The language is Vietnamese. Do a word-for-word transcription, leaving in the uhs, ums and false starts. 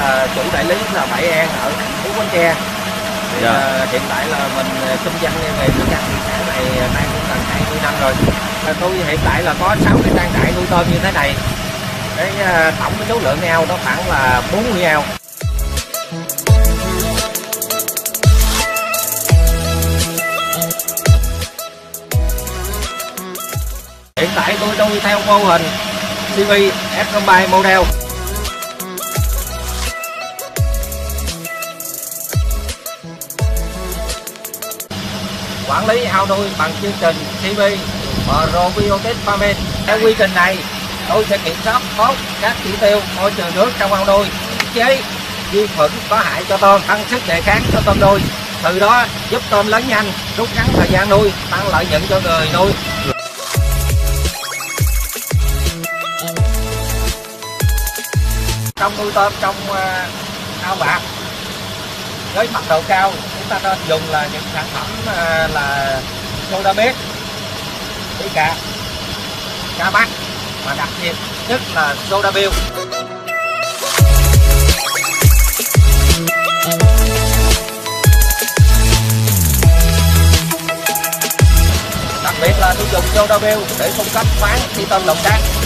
là chủ đại lý là Bảy An ở thành phố Bến Tre. Thì, dạ. uh, hiện tại là mình kinh doanh nghề nuôi cá thủy sản này nay cũng gần hai mươi năm rồi. Uh, tôi hiện tại là có sáu cái trang trại nuôi tôm như thế này. Cái uh, tổng cái số lượng ao nó khoảng là bốn mươi ao. Hiện tại tôi nuôi theo mô hình xê vê ép Combine model. Quản lý ao nuôi bằng chương trình xê vê Probiotic Farming. Theo quy trình này, tôi sẽ kiểm soát tốt các chỉ tiêu môi trường nước trong ao nuôi, chế vi khuẩn có hại cho tôm, tăng sức đề kháng cho tôm nuôi. Từ đó giúp tôm lớn nhanh, rút ngắn thời gian nuôi, tăng lợi nhuận cho người nuôi. Trong nuôi tôm trong uh, ao bạc với mật độ cao, chúng ta nên dùng là những sản phẩm uh, là Sodabase, Ica, Cabac và đặc biệt nhất là Sodabil. Đặc biệt là tôi dùng Sodabil để cung cấp khoáng khi tôm lồng cát.